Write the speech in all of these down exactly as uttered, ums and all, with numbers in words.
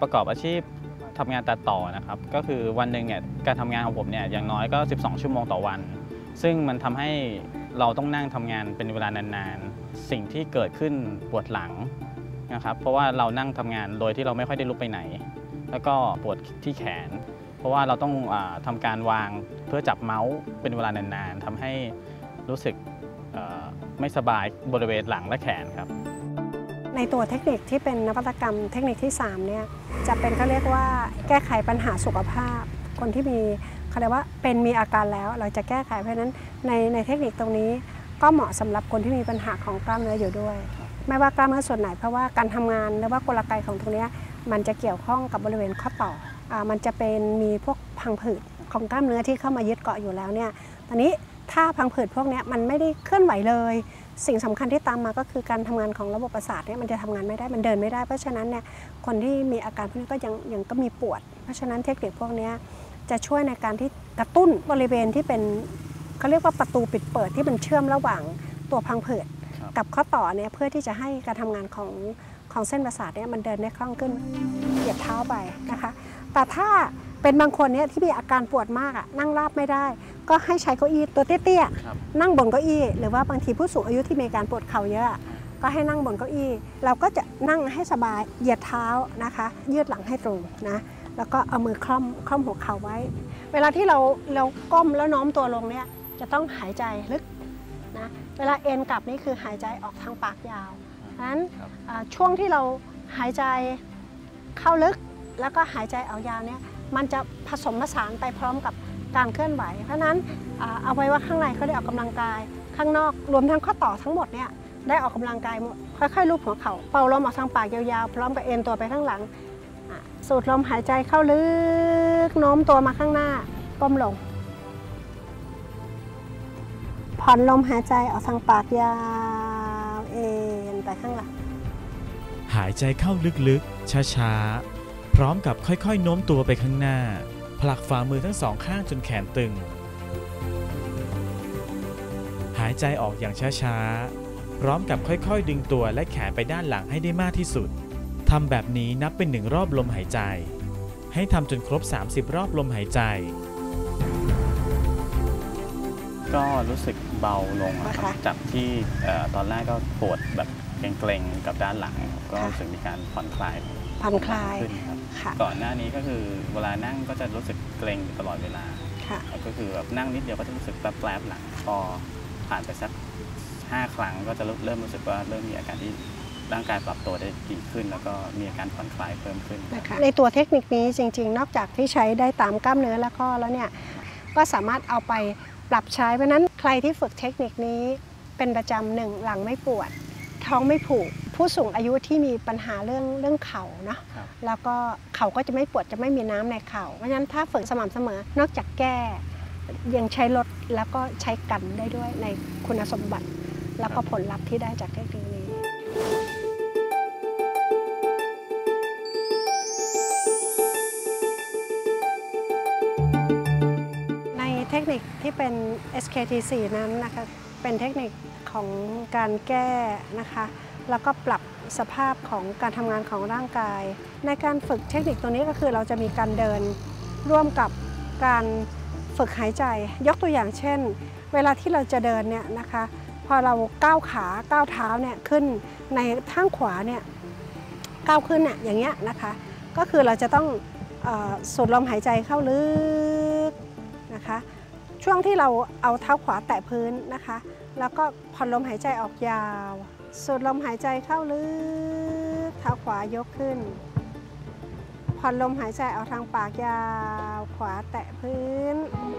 ประกอบอาชีพทำงานตัดต่อนะครับก็คือวันหนึ่งเนี่ยการทำงานของผมเนี่ยอย่างน้อยก็สิบสองชั่วโมงต่อวันซึ่งมันทำให้เราต้องนั่งทำงานเป็นเวลานานๆสิ่งที่เกิดขึ้นปวดหลังนะครับเพราะว่าเรานั่งทำงานโดยที่เราไม่ค่อยได้ลุกไปไหนแล้วก็ปวดที่แขนเพราะว่าเราต้องอทำการวางเพื่อจับเมาส์เป็นเวลานานๆทำให้รู้สึกไม่สบายบริเวณหลังและแขนครับในตัวเทคนิคที่เป็นนวัตกรรมเทคนิคที่สามเนี่ยจะเป็นเขาเรียกว่าแก้ไขปัญหาสุขภาพคนที่มีเขาเรียกว่าเป็นมีอาการแล้วเราจะแก้ไขเพราะฉะนั้นในในเทคนิคตรงนี้ก็เหมาะสำหรับคนที่มีปัญหาของกล้ามเนื้ออยู่ด้วยไม่ว่ากล้ามเนื้อส่วนไหนเพราะว่าการทำงานหรือว่ากลไกของตรงนี้มันจะเกี่ยวข้องกับบริเวณข้อต่ออ่ามันจะเป็นมีพวกพังผืดของกล้ามเนื้อที่เข้ามายึดเกาะอยู่แล้วเนี่ยตอนนี้ถ้าพังผืดพวกนี้มันไม่ได้เคลื่อนไหวเลยสิ่งสำคัญที่ตามมาก็คือการทำงานของระบบประสาทเนี่ยมันจะทำงานไม่ได้มันเดินไม่ได้เพราะฉะนั้นเนี่ยคนที่มีอาการพวกนี้ก็ยังยังก็มีปวดเพราะฉะนั้นเทคนิคพวกนี้จะช่วยในการที่กระตุ้นบริเวณที่เป็นเขาเรียกว่าประตูปิดเปิดที่มันเชื่อมระหว่างตัวพังผืดกับข้อต่อเนี่ยเพื่อที่จะให้การทำงานของของเส้นประสาทเนี่ยมันเดินได้คล่องขึ้นเหยียบเท้าไปนะคะแต่ถ้าเป็นบางคนเนี่ยที่มีอาการปวดมากอ่ะนั่งราบไม่ได้ก็ให้ใช้เก้าอี้ตัวเตี้ยๆนั่งบนเก้าอี้หรือว่าบางทีผู้สูงอายุที่มีการปวดเข่าเยอะก็ให้นั่งบนเก้าอี้เราก็จะนั่งให้สบายเหยียดเท้านะคะยืดหลังให้ตรงนะแล้วก็เอามือคล่อมคล่อมหัวเข่าไว้เวลาที่เราเราก้มแล้วโน้มตัวลงเนี่ยจะต้องหายใจลึกนะเวลาเอ็นกลับนี่คือหายใจออกทางปากยาวนั้นช่วงที่เราหายใจเข้าลึกแล้วก็หายใจออกยาวเนี่ยมันจะผสมผสานไปพร้อมกับการเคลื่อนไหวเพราะนั้นเอาไว้ว่าข้างในเขาได้ออกกำลังกายข้างนอกรวมทั้งข้อต่อทั้งหมดเนี่ยได้ออกกำลังกายหมดค่อยๆลูบหัวเข่าเป่าลมออกทางปากยาวๆพร้อมกับเอ็นตัวไปข้างหลังสูดลมหายใจเข้าลึกโน้มตัวมาข้างหน้าก้มลงผ่อนลมหายใจออกทางปากยาวเอ็นไปข้างหลังหายใจเข้าลึกๆช้าๆพร้อมกับค่อยๆโน้มตัวไปข้างหน้าผลักฝ่ามือทั้งสองข้างจนแขนตึงหายใจออกอย่างช้าๆพร้อมกับค่อยๆดึงตัวและแขนไปด้านหลังให้ได้มากที่สุดทำแบบนี้นับเป็นหนึ่งรอบลมหายใจให้ทำจนครบสามสิบรอบลมหายใจก็รู้สึกเบาลงครับจากที่ตอนแรกก็ปวดแบบเกร็งๆกับด้านหลังก็รู้สึกมีการผ่อนคลายผ่อนคลายขึ้นครับก่อนหน้านี้ก็คือเวลานั่งก็จะรู้สึกเกร็งตลอดเวลาก็คือแบบนั่งนิดเดียวก็จะรู้สึกแปลบๆหลังพอผ่านไปสักห้าครั้งก็จะเริ่มรู้สึกว่าเริ่มมีอาการที่ร่างกายปรับตัวได้ดีขึ้นแล้วก็มีอาการผ่อนคลายเพิ่มขึ้นในตัวเทคนิคนี้จริงๆนอกจากที่ใช้ได้ตามกล้ามเนื้อและข้อแล้วเนี่ยก็สามารถเอาไปปรับใช้เพราะนั้นใครที่ฝึกเทคนิคนี้เป็นประจำหนึ่งหลังไม่ปวดท้องไม่ผูกผู้สูงอายุที่มีปัญหาเรื่องเรื่องเข่านะแล้วก็เข่าก็จะไม่ปวดจะไม่มีน้ำในเข่าเพราะฉะนั้นถ้าฝึกสม่ำเสมอนอกจากแก้ยังใช้ลดแล้วก็ใช้กันได้ด้วยในคุณสมบัติแล้วก็ผลลัพธ์ที่ได้จากเทคนิคนี้ในเทคนิคที่เป็น เอส เค ที โฟร์ นั้นนะคะเป็นเทคนิคของการแก้นะคะแล้วก็ปรับสภาพของการทำงานของร่างกายในการฝึกเทคนิคตัวนี้ก็คือเราจะมีการเดินร่วมกับการฝึกหายใจยกตัวอย่างเช่นเวลาที่เราจะเดินเนี่ยนะคะพอเราก้าวขาก้าวเท้าเนี่ยขึ้นในข้างขวาเนี่ยก้าวขึ้นเนี่ยอย่างเงี้ยนะคะก็คือเราจะต้องสูดลมหายใจเข้าลึกนะคะช่วงที่เราเอาเท้าขวาแตะพื้นนะคะแล้วก็ผ่อนลมหายใจออกยาวสูดลมหายใจเข้าลึกเท้าขวายกขึ้นผ่อนลมหายใจออกทางปากยาวขวาแตะพื้น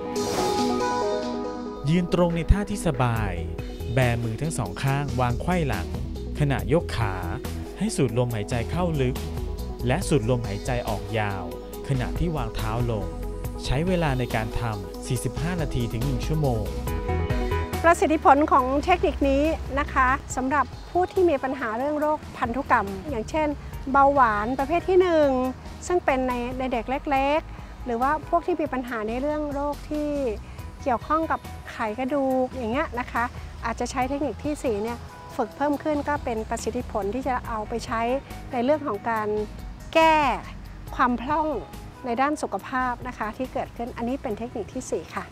ยืนตรงในท่าที่สบายแบมือทั้งสองข้างวางไขว้หลังขณะยกขาให้สูดลมหายใจเข้าลึกและสูดลมหายใจออกยาวขณะที่วางเท้าลงใช้เวลาในการทำสี่สิบห้านาทีถึงหนึ่งชั่วโมงประสิทธิผลของเทคนิคนี้นะคะสำหรับผู้ที่มีปัญหาเรื่องโรคพันธุกรรมอย่างเช่นเบาหวานประเภทที่หนึ่งซึ่งเป็นในในเด็กเล็กๆหรือว่าพวกที่มีปัญหาในเรื่องโรคที่เกี่ยวข้องกับไขกระดูกอย่างเงี้ยนะคะอาจจะใช้เทคนิคที่สี่เนี่ยฝึกเพิ่มขึ้นก็เป็นประสิทธิผลที่จะเอาไปใช้ในเรื่องของการแก้ความพร่องในด้านสุขภาพนะคะที่เกิดขึ้นอันนี้เป็นเทคนิคที่สี่ค่ะ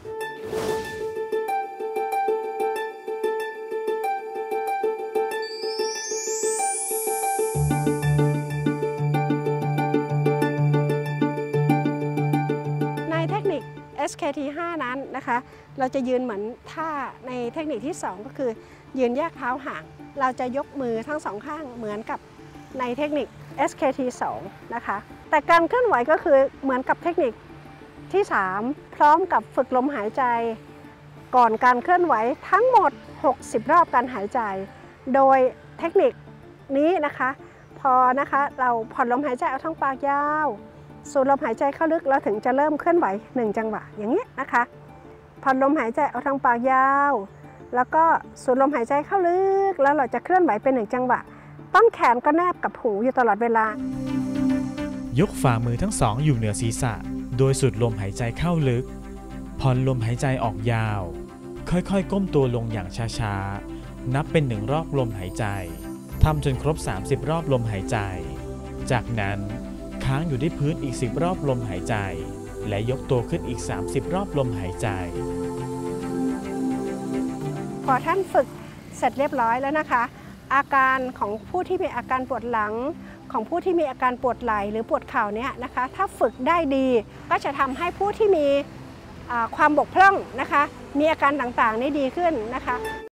ในเทคนิค เอส เค ที ห้า นั้นนะคะเราจะยืนเหมือนท่าในเทคนิคที่สองก็คือยืนแยกเท้าห่างเราจะยกมือทั้งสองข้างเหมือนกับในเทคนิค เอส เค ที สอง นะคะแต่การเคลื่อนไหวก็คือเหมือนกับเทคนิคที่สามพร้อมกับฝึกลมหายใจก่อนการเคลื่อนไหวทั้งหมดหกสิบรอบการหายใจโดยเทคนิคนี้นะคะพอนะคะเราผ่อนลมหายใจเอาทั้งปากยาวสูดลมหายใจเข้าลึกแล้วถึงจะเริ่มเคลื่อนไหวหนึ่งจังหวะอย่างนี้นะคะผ่อนลมหายใจเอาทั้งปากยาวแล้วก็สูดลมหายใจเข้าลึกแล้วเราจะเคลื่อนไหวเป็นหนึ่งจังหวะต้นแขนก็แนบกับหูอยู่ตลอดเวลายกฝ่ามือทั้งสองอยู่เหนือศีรษะโดยสูดลมหายใจเข้าลึกผ่อนลมหายใจออกยาวค่อยๆก้มตัวลงอย่างช้าๆนับเป็นหนึ่งรอบลมหายใจทำจนครบสามสิบรอบลมหายใจจากนั้นค้างอยู่ที่พื้นอีกสิบรอบลมหายใจและยกตัวขึ้นอีกสามสิบรอบลมหายใจพอท่านฝึกเสร็จเรียบร้อยแล้วนะคะอาการของผู้ที่มีอาการปวดหลังของผู้ที่มีอาการปวดไหล่หรือปวดเข่าเนี่ยนะคะถ้าฝึกได้ดีก็จะทำให้ผู้ที่มีความบกพร่องนะคะมีอาการต่างๆนี่ดีขึ้นนะคะ